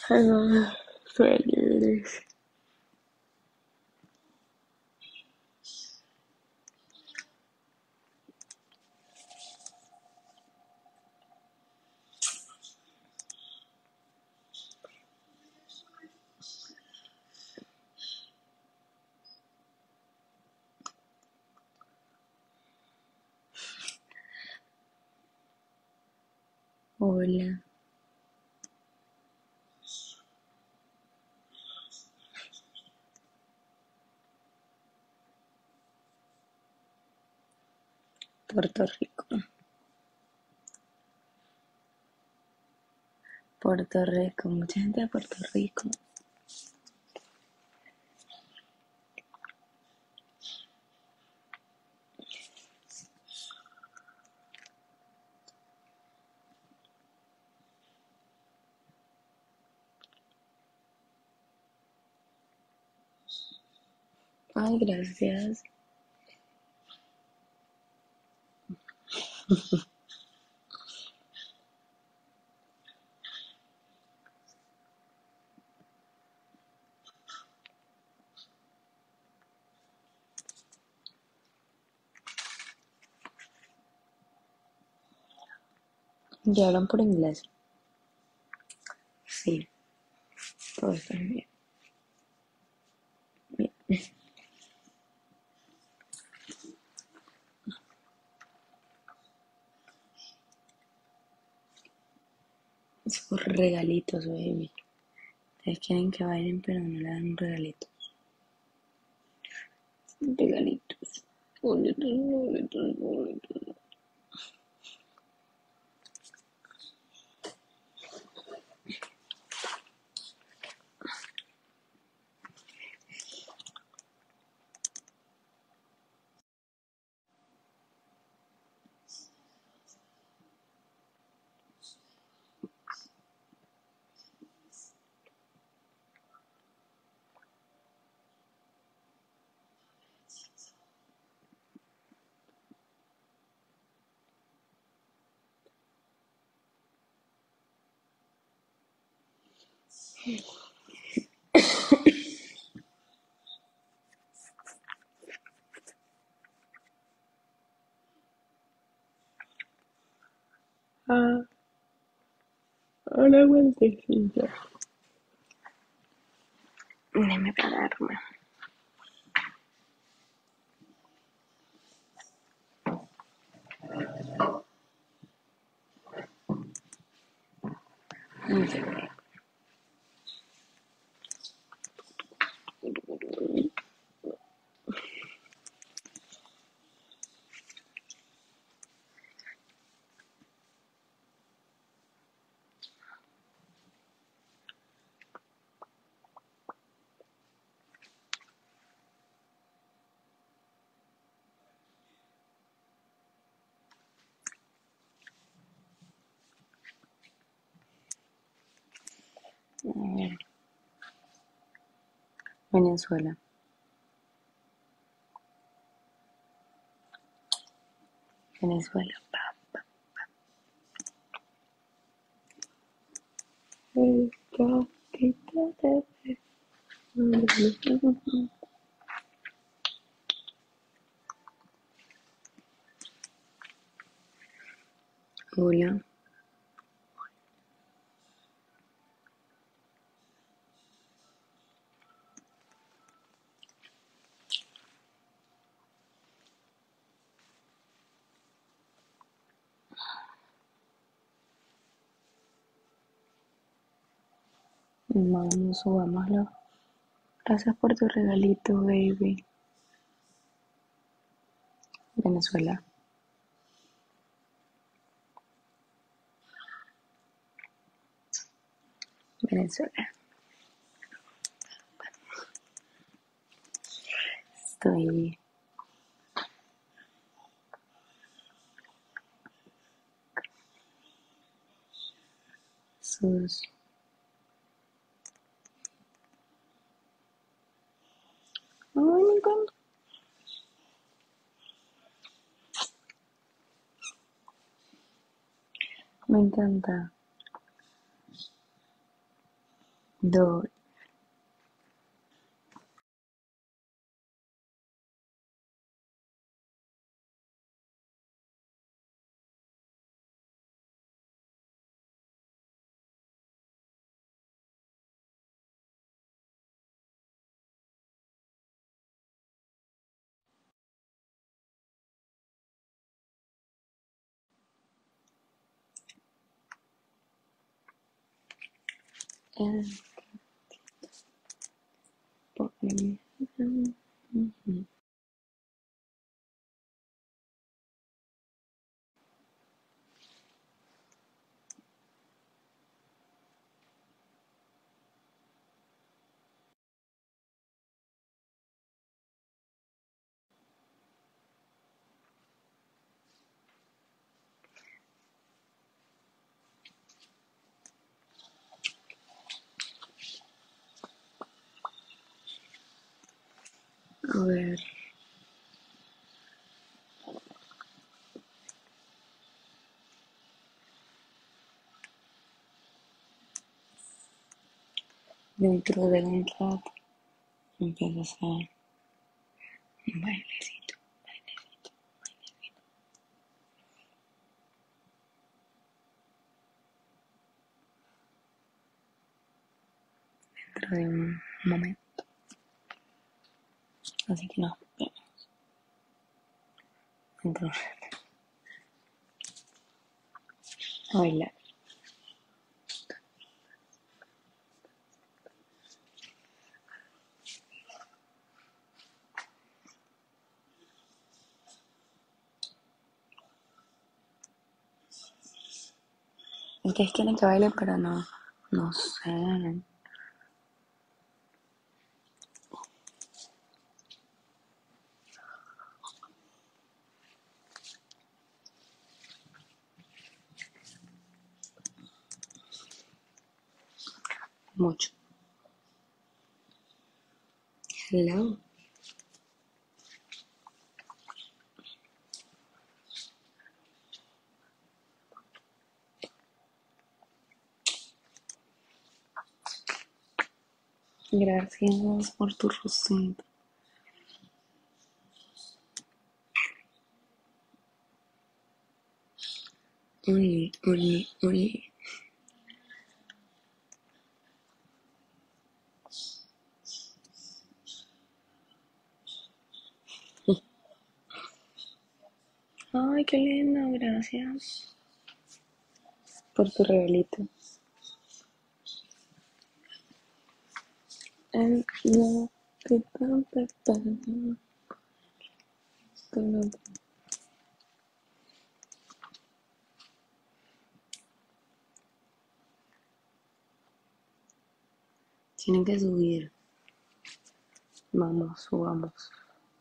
Ah, sueños. Hola. Puerto Rico. Puerto Rico. Mucha gente de Puerto Rico. Ay, gracias. ¿Ya hablan por inglés? Sí. Todo está bien. Bien. Esos regalitos, baby. Ustedes quieren que bailen, pero no le dan un regalito. Regalitos. Bonitos, bonitos, bonitos. Ah, una vueltecita. Déjame pararme. A ver. Venezuela. Venezuela. El gatito de... Hola. Vamos, subámoslo. Gracias por tu regalito, baby. Venezuela. Venezuela. Estoy... Sus... Ay, me encanta. Me encanta. dos. El A ver, dentro de un rato empieza a hacer un bailecito, dentro de un momento. Así que nos vemos dentro de un rato. A bailar. Ustedes quieren que baile, pero no sé. Mucho. Hello. Gracias por tu rosita. Uy, uy, uy. Ay, qué lindo, gracias por tu regalito. No, tienen que subir. Vamos, subamos.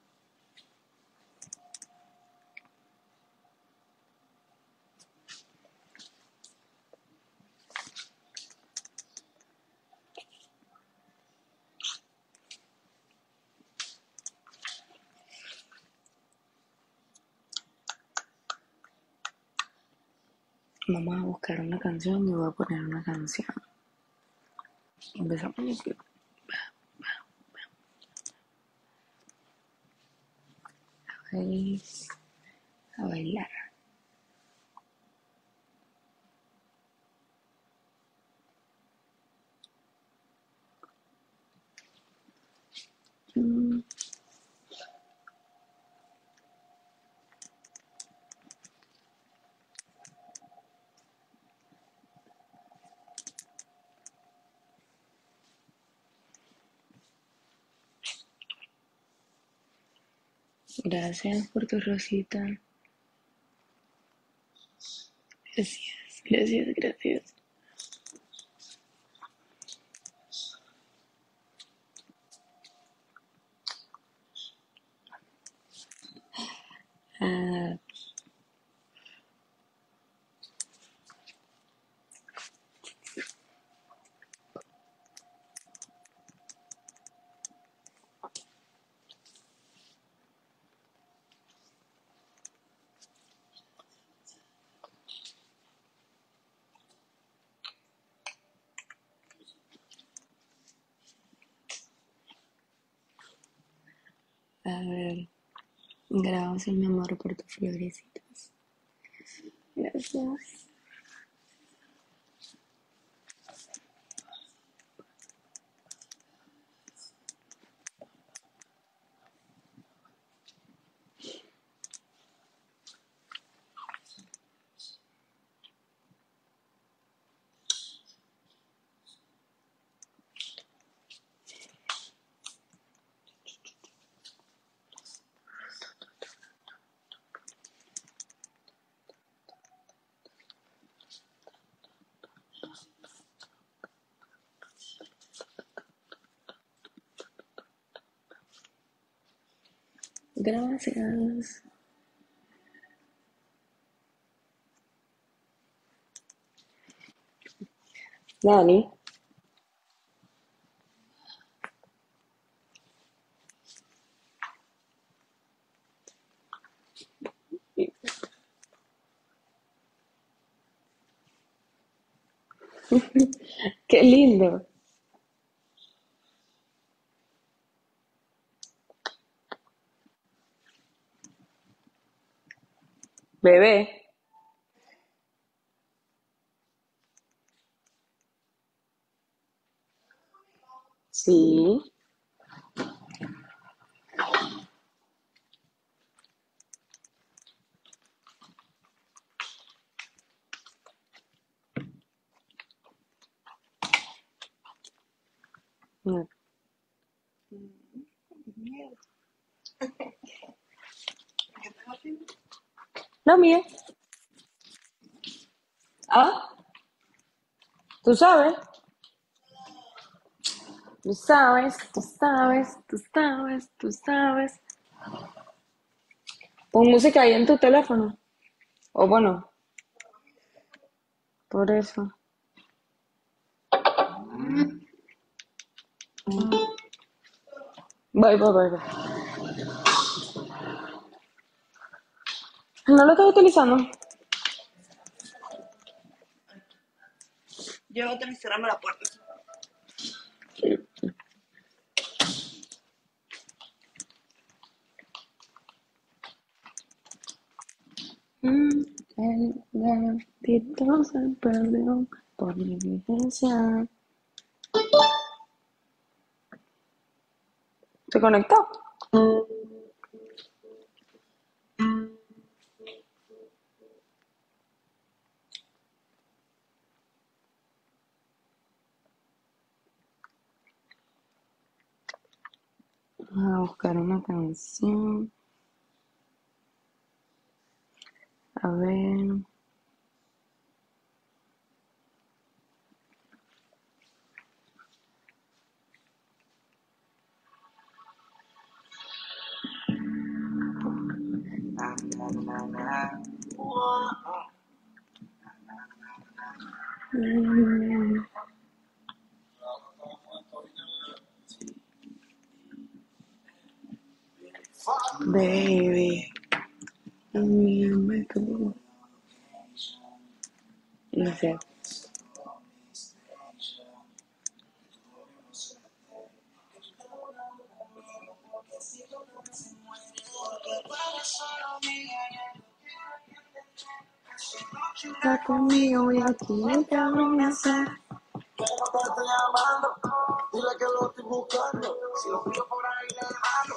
Vamos a buscar una canción y voy a poner una canción. Empezamos a bailar. Gracias por tu rosita. Gracias, gracias, gracias. Ah, A ver, gracias mi amor por tus florecitas. Gracias. Gracias. Dani. Qué lindo. Bebé. Sí. Mm. No, mía. Ah, tú sabes. Tú sabes, tú sabes, tú sabes, tú sabes. Pon música ahí en tu teléfono. O bueno, por eso. Voy. No lo estoy utilizando. Llévate y cerrame la puerta. El gatito se perdió por negligencia. ¿Se conectó? Vamos a buscar una canción. A ver. Baby. Envíame tu. No sé. Está conmigo y aquí no te voy a hacer. Pero te estoy llamando, dile que lo estoy buscando. Si lo pillo por ahí, le mando.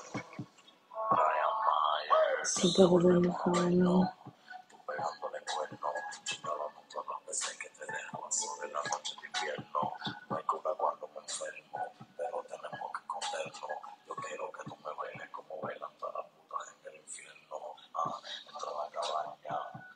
Siempre volvemos a verlo. Tú pegándole cuerno, chingándonos todas las veces que te dejaba sobre la noche de invierno. No hay cura cuando me enfermo, pero tenemos que esconderlo. Yo quiero que tú me bailes como bailan todas las putas en el infierno. Dentro de la cabaña.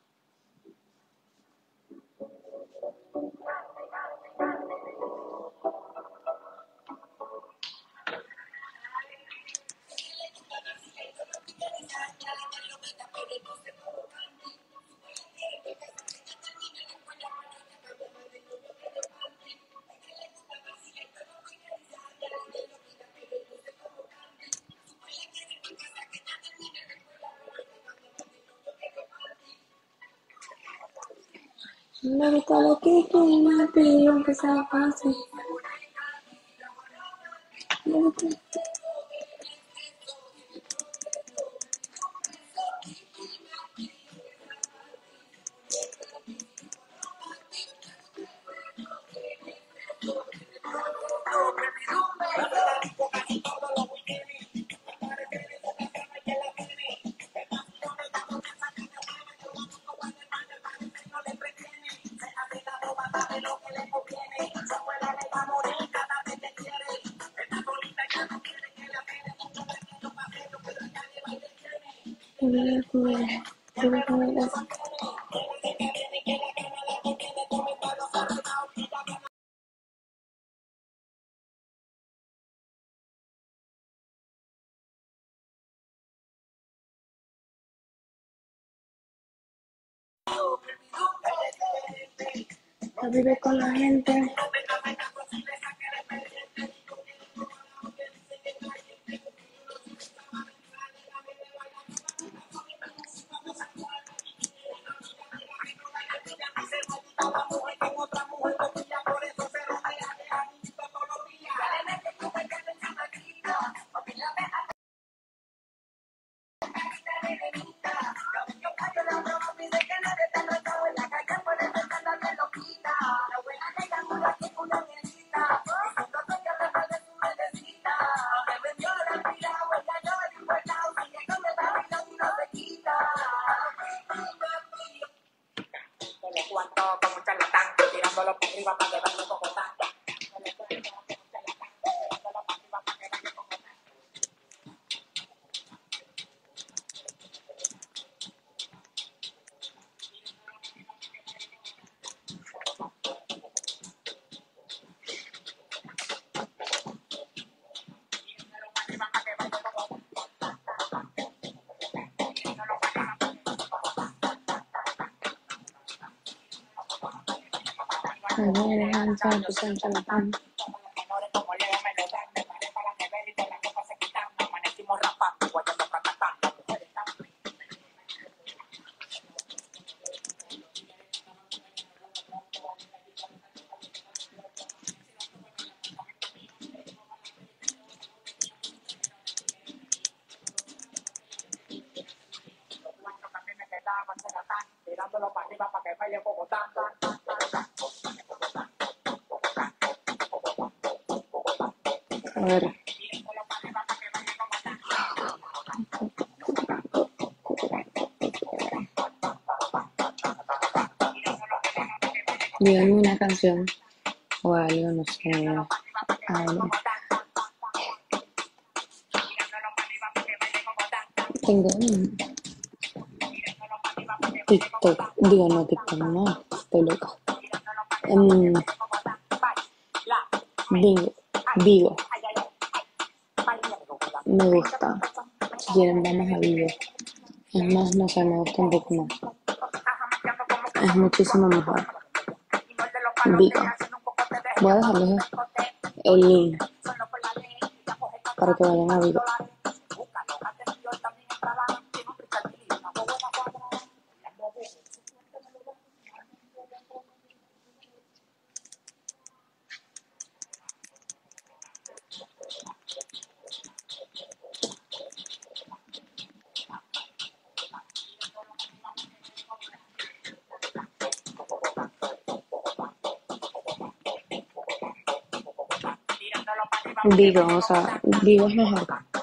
Me gusta lo que tú me pidió, aunque sea fácil. Me gusta. Vive con la gente. A ver. Díganme una canción o algo, no sé. Algo. Tengo un TikTok. Digo, no, TikTok, no. Estoy loca. Vivo. Me gusta. Si quieren, vamos a Vivo. Es más, no sé, me gusta un poco más. Es muchísimo mejor. Vivo. Voy a dejarles el link para que vayan a Vivo. Vivo, o sea, Vivo es mejor.